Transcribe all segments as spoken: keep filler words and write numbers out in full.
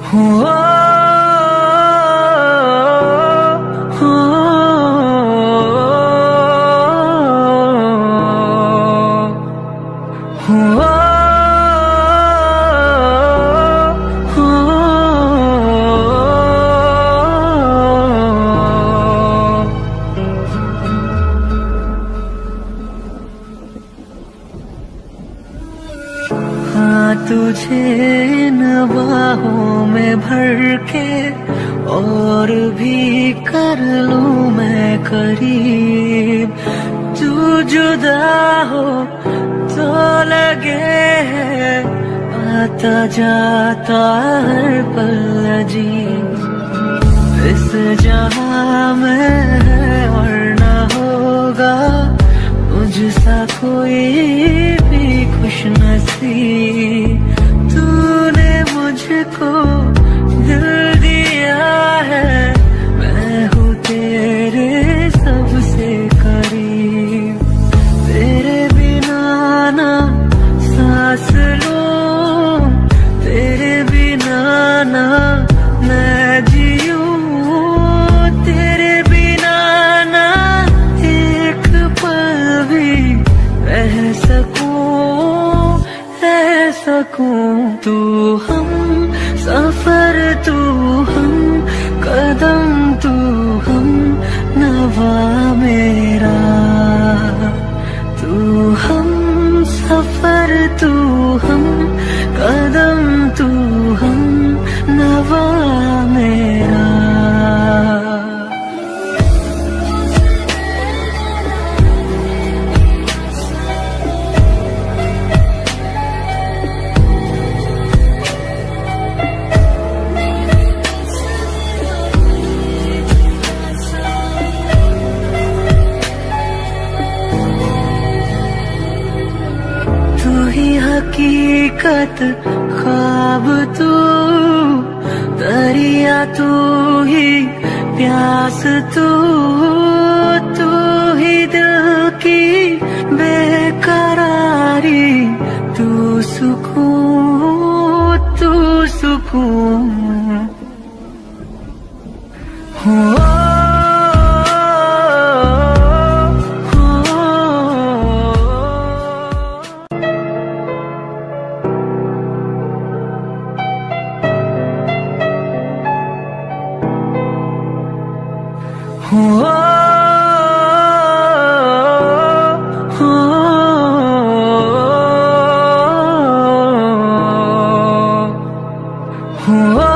हुआ तुझे इन बाहों में भर के और भी कर लूं मैं करीब। तू जुदा हो तो लगे है आता जाता हर पल अजीब। इस जहां में है और न होगा मुझसा कोई भी खुश नसीब। तूने मुझको दिल दिया है, मैं हूँ तेरे सबसे करीब। तेरे बिना ना सांस लूं, तेरे बिना ना मैं जीऊं, तेरे बिना ना एक पल भी रह सकूं, रह सकूं। तू हम सफर, तू हम कदम, तू हम नवा मेरा। तू हम सफर, तू हम कदम, तू हम नवा मेरा। हकीकत ख्वाब तू, दरिया तू ही प्यास तू, तू ही दिल की बेकरारी। तू सुकून, तू सुकून हो। हुआ हुआ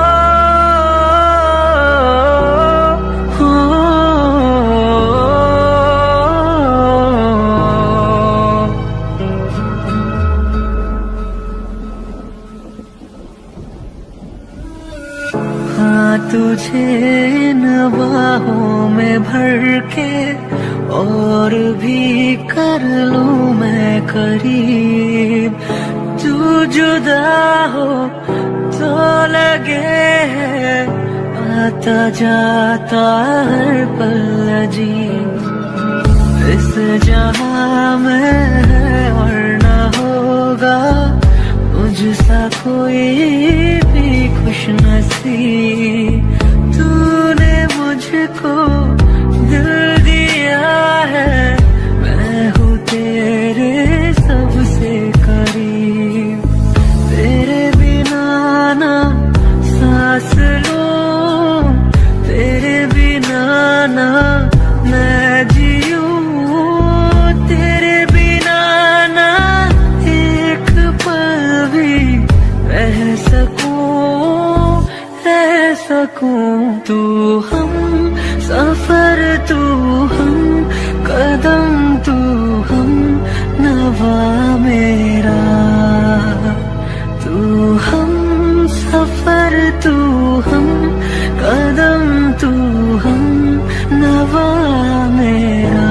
तुझे इन बाहों में भर के और भी कर लूं मैं करीब। तू जुदा हो तो लगे है आता जाता हर पल अजीब। इस जहां में है और न होगा मुझसा कोई भी खुश नसीब। तूने मुझको दिल दिया है, मैं हूँ तेरे सबसे करीब। तेरे बिना ना सांस लूं, तेरे बिना ना मैं जीऊं, तेरे बिना ना एक पल भी रह सकूं, रह सकूं। तू हम सफर, तू हम कदम, तू हम नवा मेरा। तू हम सफर, तू हम कदम, तू हम नवा मेरा।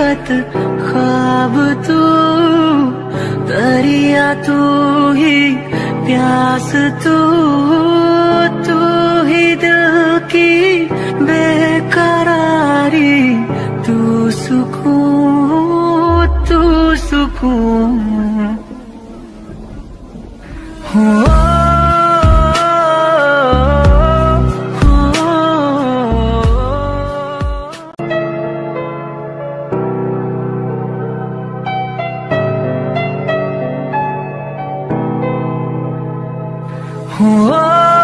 हकीकत ख्वाब तू, दरिया तू ही प्यास तू, तू ही दिल की बेकरारी, तू सुकून तू सुकून हो। हो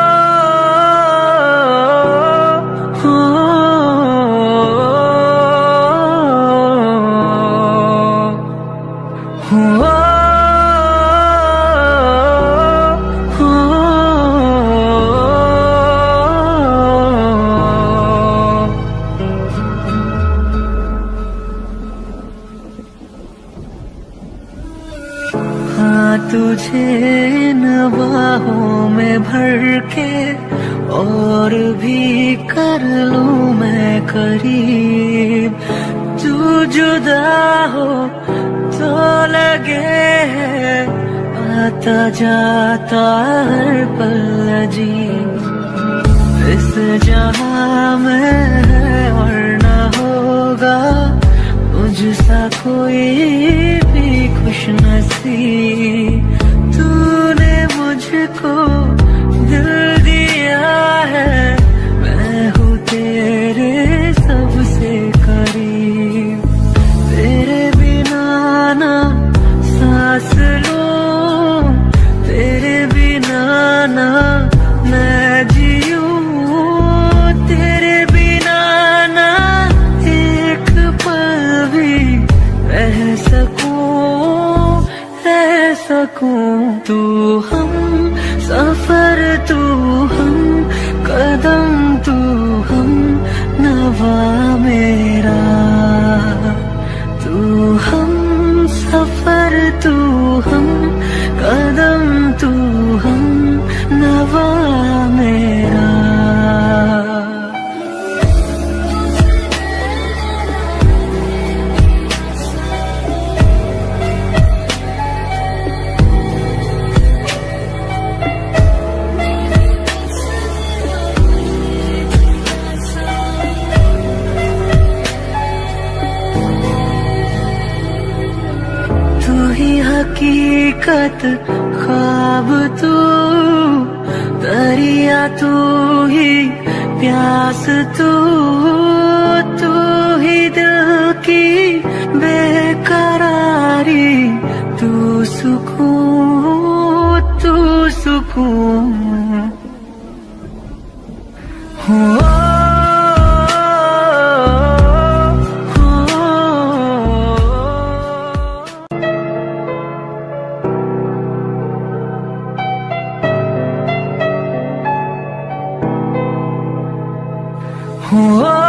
हाँ तुझे इन बाहों में भर के और भी कर लूं मैं करीब, तू जुदा हो तो लगे है आता जाता हर पल अजीब, इस जहां में है और न होगा मुझसा कोई भी खुश नसीब, तूने मुझको दिल दिया है, मैं हूँ तेरे सबसे करीब, तेरे बिना ना सांस लूं, तेरे बिना ना मैं जीऊं, तेरे बिना ना एक पल भी रह सकूं, रह सकूं। तू हम सफर, तू हम कदम, तू हम नवा मेरा, तू हम सफर, तू हम कदम, तू हम नवा मेरा। तू ही हकीकत ख्वाब तू, दरिया तू ही प्यास तू, तू ही दिल की बेकरारी, तू सुकून तू सुकून हो। Oh